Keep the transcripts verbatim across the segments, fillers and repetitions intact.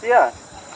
xí à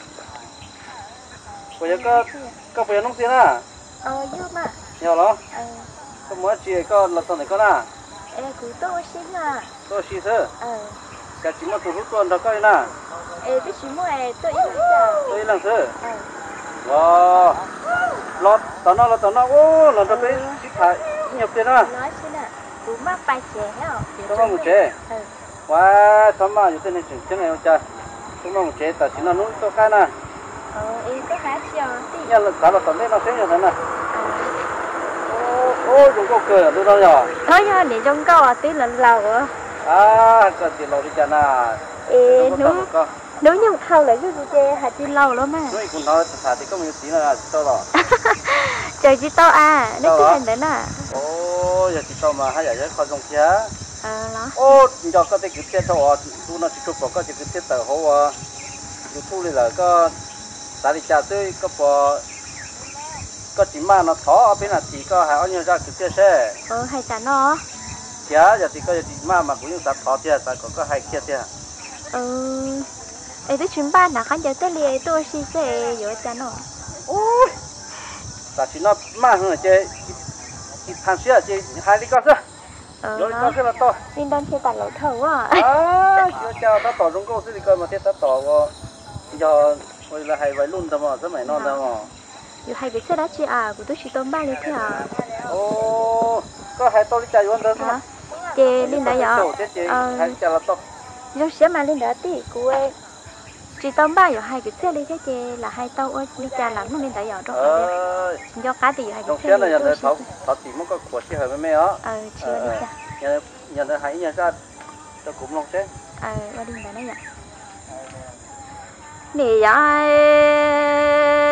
bây giờ có có bây giờ nông xí à ờ dư mà nhiều lắm ờ có mỗi chị có là tuần này có na ê cứ tôi xin à tôi xí thế ờ cái chị mà cũng hút tuần đó coi na ê tôi xin mua ê tôi ít lần tôi làm thế ờ wow lót tao nó là tao nó ô là tao thấy xí thải nhập tiền à nói xin à cứ mắc bài trẻ hả tao mong một chế ờ wow tao màอยู่ที่นี่chừng chừng này ông cha tao mong một chế tại chỉ nó nuôi cho cái na ờ ê có há chiều tí nhà là cả là tao thấy nó sẽ như thế này ờ ô ô chúng có cười ở đâu đâu nhở thôi nha để trong câu à tí lần lầu á à cái gì lâu đi chả na ê nếu nếu như một khâu là cái gì chơi hạt chi lâu lắm mà nói cũng nói thật thì có một tí là tao rồi trời chỉ tao à nó cứ hình đến à ô giờ chỉ tao mà hay giờ khó dùng kia ờ đó ô giờ có thể cứ tiếp thôi tu nó chỉ chụp có chỉ cứ tiếp tờ hố à dù thu là có tại đi chợ tôi có bỏ có chỉ mà nó thỏ ở bên là thì có hai anh ra cứ tiếp xe ờ hay chả nó giá giờ thì có chỉ mà mà cũng như ta thỏ tiếp tại có có hai kia tiếp ừ ê tôi chuyến ban là khán giả tới liền tôi xin sẽ dỗ chả nó ôi ta chỉ nó mà hơn chơi chỉ tham gia chơi hai đi con sao ờ rồi nó con sẽ là to xin đơn chơi tạt lẩu thầu à à giờ chào ta tỏ trong câu sẽ đi coi mà thế ta tỏ vào giờ bây là hay vậy luôn tao mà rất mày non tao mà dù hay bị xe đá chị à của tôi chỉ tôm ba liền thế à ô có hai tô đi chạy luôn đó hả chị linh đã dọ ờ hai chạy là to lúc xưa mà linh đã tí của em chỉ tôm ba dù hai cái xe đi thế chị là hai tàu ơi đi cha lắm nó linh đã dọ đó ờ do cá thì hai cái trong xe xe này đi nhận thấy tháo tháo chỉ muốn có của xe hơi với mẹ á ờ chưa đi cha nhận nhận thấy hãy nhận ra cho cũng long xe ờ qua linh đã nói vậy nè ai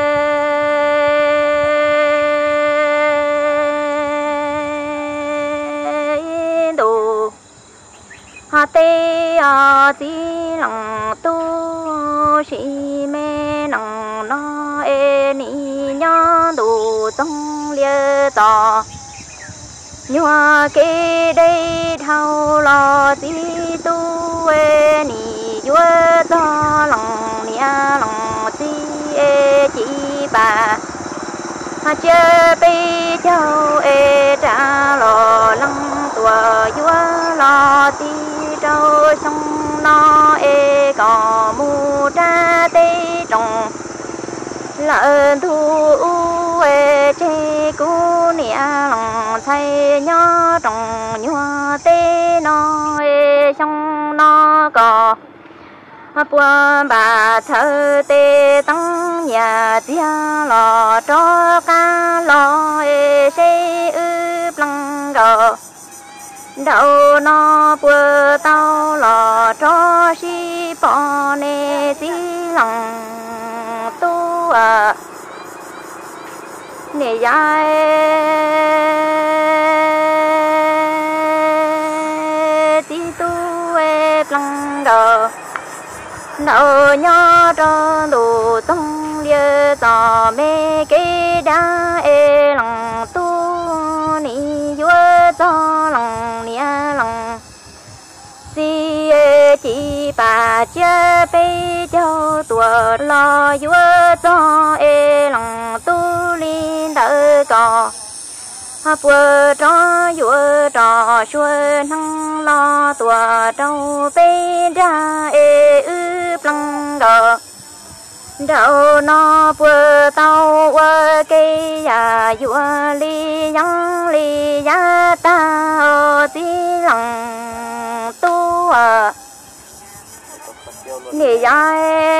đồ hà tê à tí lòng tu sĩ mê lòng nó ê ni nhớ đồ trong lia tỏ nhua kê đây thâu lo tí tu ê ni vua cho lòng nia lòng tí ê chỉ bà hà chê bê châu ê trả lò lăng tua vua lo tí trâu sông nó ê cò mu tra tê trồng lợn thu u ê chê cú nia lòng thay nhó trồng nhua tê nó ê sông nó cò buồn bà thơ tê tăng nhà tia lò cho cá lò ê xê ướp lăng gò đậu nó bữa tao lò cho si bỏ nê si lòng tu à nè dài ti tu ê lăng gò nợ nhớ cho đủ tông lia tỏ mê kê đá ê lòng tu ni vua cho lòng nia lòng si ê chỉ bà chê bê châu tua lo vua cho ê lòng tu linh đỡ cò bữa cho vua trò xuôi năng lo tua trâu bê ra ê ướp lăng gờ đậu nó bữa tàu qua cây ya vua li yang li ya ta ở tí lòng tu à nghề dài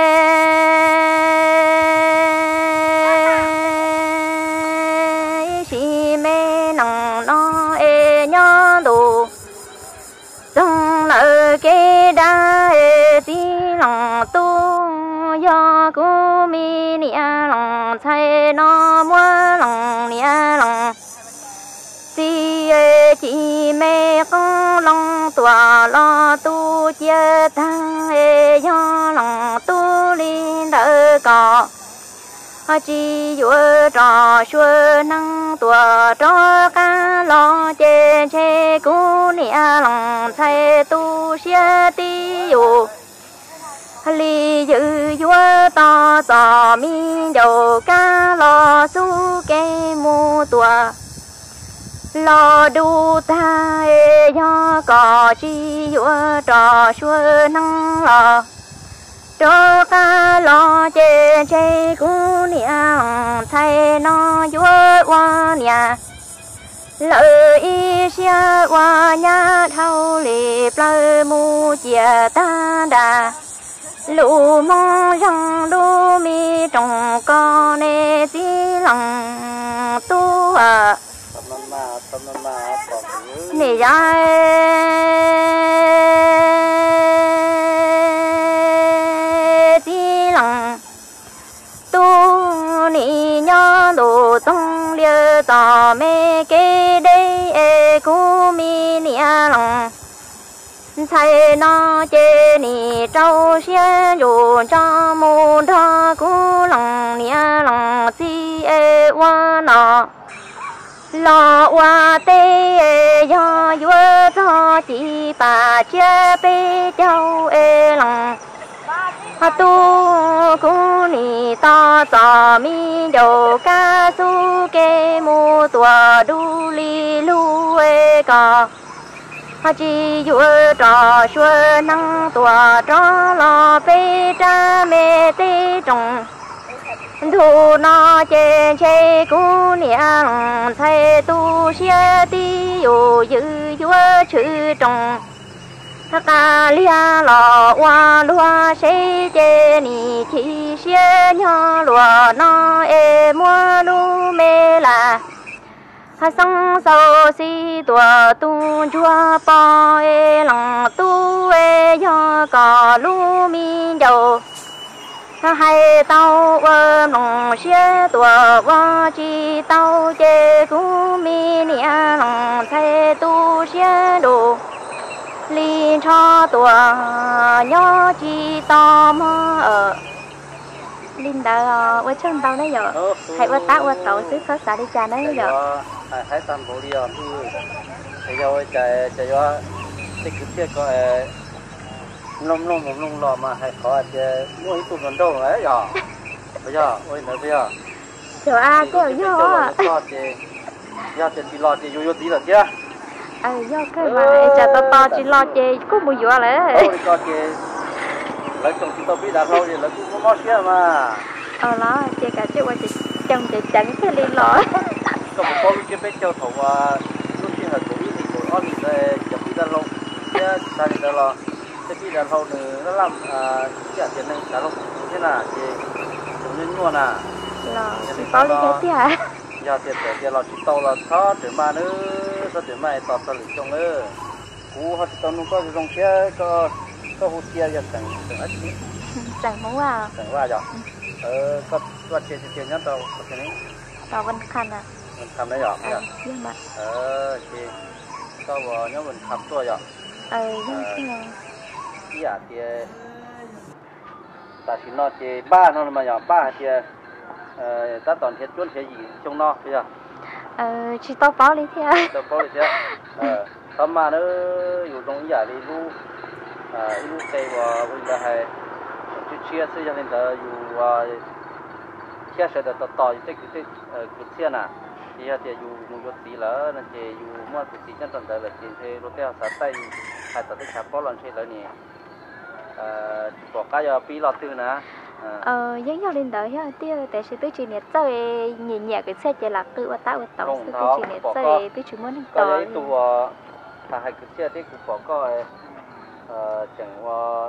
si mê nằng nó ê nhớ đồ trong nợ kê đa ê tí lòng tu do cú mi nia lòng thay nó mua lòng nia lòng si ê chỉ mê con lòng tòa lo tu chia thang ê do lòng tu linh đỡ cò chỉ vua trò xuôi năng tua cho cá lo chê chê cú nia lòng thay tu xia ti yu li dư vua to to mi đầu cá lo su kê mu tua lo đu ta e do có chi vua trò xuôi năng lo cho cá lo chê chê cú niang thay nó vua qua nhà lợi ý xia qua nhà thâu lì plơ mu chia ta đà lũ mong rằng lũ mi trồng con nè xí lòng tu à nè ra xí lòng tu nè nhớ đồ tông liêu tỏ mê kê đây e cú mi nè lòng thay nó chê nì trâu xuyên dù cho mù thơ cú lòng nia lòng chi ê hoa nọ lo hoa tê ê do vua cho chị bà chê bê châu ê lòng ha tu cú nì to tỏ mi đầu ca su kê mù tùa đu li lu ê cò ha chi vua trò xuôi năng tòa trò lo bê cha mê tê trồng thu nó chê chê cú niang thay tu xia ti yu dư vua chữ trồng ha ca lia lò hoa lúa xê chê ni chi xia nhỏ lúa nó e mua lu mê là ha song sâu si tua tu chua po e lòng tu e do cò lu mi dầu ha hai tàu ơ lòng xế tua wa chi tàu chê cú mi nia lòng thay tu xế đồ li cho tua nhỏ chi to mơ ở linh đạo ở trong tàu đấy giờ hãy bắt tác qua tàu xứ khó xả đi trà đấy giờ hãy tạm bộ đi rồi bây giờ chạy chạy qua tích cực tiếc có nông nông một nông lò mà hãy có chạy mua ít tụi gần đâu đấy giờ bây giờ ôi nữa bây giờ chờ a kêu vô à giờ chạy chỉ lo chạy vô vô tí là chứ à do cái mà chờ to to chỉ lo chạy có mùi dọa lẽ thôi cho chạy lấy chồng chúng ta biết đã thôi thì lấy cũng có món xía mà ờ đó chạy cả chiếc qua chạy chồng chạy chẳng cái liên lọ có một con cái bé châu thầu lúc khi hợp tuổi thì tuổi on để chụp đi ra lâu chứ ta đi ra lo chứ đi ra lâu nữa nó làm cái tiền này cả lâu thế nào thì cũng như mua nè lò có lý cái tiếc à giờ tiền tiền tiền lò chỉ tàu là khó để mà nữa sao để mà tọt tọt lưỡi trong nữa cú họ chỉ tàu nó có trong kia có có hồ kia giờ chẳng chẳng ít đi chẳng muốn à chẳng qua rồi ờ có có tiền tiền nhất tàu có tiền này tàu vẫn khăn à mìnhทำได้หรอเนี่ย nhưng mà เออโอเคก็ว่าเนี่ยมันทำตัวหรอ ờ nhưng mà ที่อยากเจอแต่สินอเจบ้านนั่นมาหรอบ้านเจอเอ่อตอนเฮ็ดจนเฮ็ดอยู่ช่วงนอกใช่ป่ะ ờ chỉ tao báo lý thế à ตัวโปรเจกต์เอ่อทำมาเนอะอยู่ตรงอยากได้รู้อ่ารู้ใจว่าวันละให้จุดเชื่อซื้อยังไงเด้ออยู่ว่าเชื่อเสร็จต่อต่ออยู่ที่ที่เอ่อจุดเชื่อน่ะที่จะอยู่มุยตีแล้วนั่นจะอยู่มั่วสุดที่จันทร์เดินเลยที่ที่รถเที่ยวสายใต้สายตัดที่ขับป้อนหลังเชื่อเลยนี่เอ่อบอกก็จะปีหลอดตื้อนะ ờ giống như lên đời ha tiêu tại sự tôi chỉ nét chơi nhẹ nhẹ cái xe chạy lạc tự và tạo và tàu sự tôi chỉ nét chơi tôi chỉ muốn có lấy tụ thà hai cái xe thì cũng bỏ có ờ chẳng qua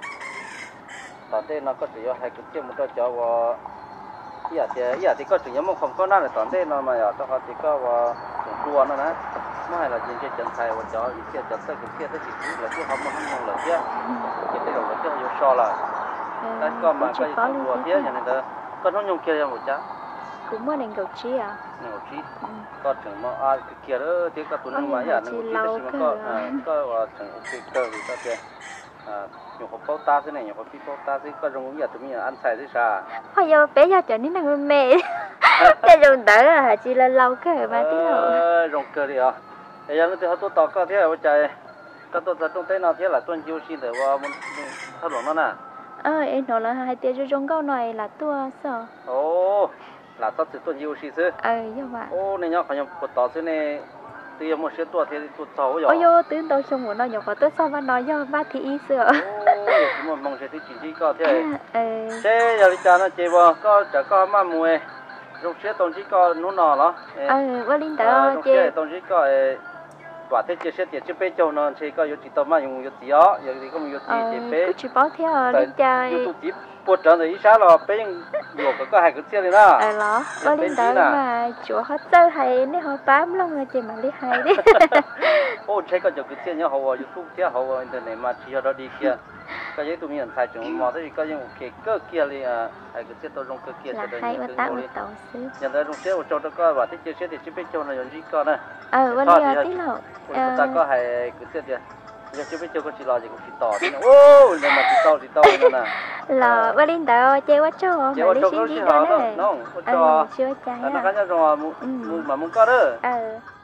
tận đây nó có chỉ có hai cái xe một cái cho và giờ thì giờ thì có chỉ có một không có nào là tận đây nó mà giờ tao thì có và chua nó nè mới hay là chuyện chơi chân thầy và cho cái xe chân tới cái xe tới chỉ là cái không không không là chứ cái cái đầu cái vô so là cái con mà cái chua thế như này đó con nó nhung kia một chá cũng muốn nên cầu chi à cầu chi có chừng mà ai cái kia đó thì các tụi nó mà giờ nó chỉ là chỉ có có chừng ok cơ thì có kia nhiều hộp bao ta thế này nhiều hộp phi bao ta thế có rong giờ tụi mình ăn xài thế sao bây giờ bé giờ trở nên là người mẹ cái rong đỡ là chỉ là lâu cơ mà tí rồi rong cơ đi à bây giờ nó thì họ tôi tao có thế là chạy các tôi thật trong thế nào thế là tuân chiêu xin để qua muốn thao luận nó nè ờ em nói là hai tiếng cho trong câu này là tua sao ô là tao tự tuân yêu sĩ chứ ờ như vậy ô này nhá phải nhầm một tao thế này từ một số tuổi thì tuổi sáu rồi ôi yo từ đầu trong một nó nhỏ có tới sao mà nói yo ba thì ý sửa ô mà mong sẽ thấy chuyện gì có thế ờ thế giờ đi cha nó chơi bò có chả có mà mùi trong xe tổng chỉ có nó nọ đó ờ qua linh đó trong chơi xe tổng chỉ có quả thế chơi xe tiền chơi bé châu nó chơi có yếu chỉ tao mà dùng yếu chỉ ó yếu thì không yếu chỉ chơi bé cứ chỉ bảo theo linh chơi yếu tụ chỉ buộc trở thì sao là bé nhiều cái có hai cái xe này đó ờ đó qua linh đó mà chỗ họ chơi hay nên họ bám lông là chơi mà đi hay đi ô chơi có nhiều cái xe nhá họ vào YouTube xe họ vào internet mà chỉ cho nó đi kia cái gì tụi mình xài chúng mà thế cái gì cái cơ kia đi à hai cái xe tôi dùng cơ kia là hay và tạo một tàu xứ nhận ra trong xe của châu đó có và thế chơi xe thì chỉ biết châu là dùng gì con này ờ qua linh tí lẩu ta có hai cái xe tiền giờ chỉ biết châu có chỉ lo gì cũng chỉ tỏ thế ô nên mà chỉ tỏ chỉ tỏ nữa nè là qua linh đó chơi quá trâu mà đi xin gì đó đấy nó chưa chưa trái nó cái rồi mà muốn mà muốn có đó ờ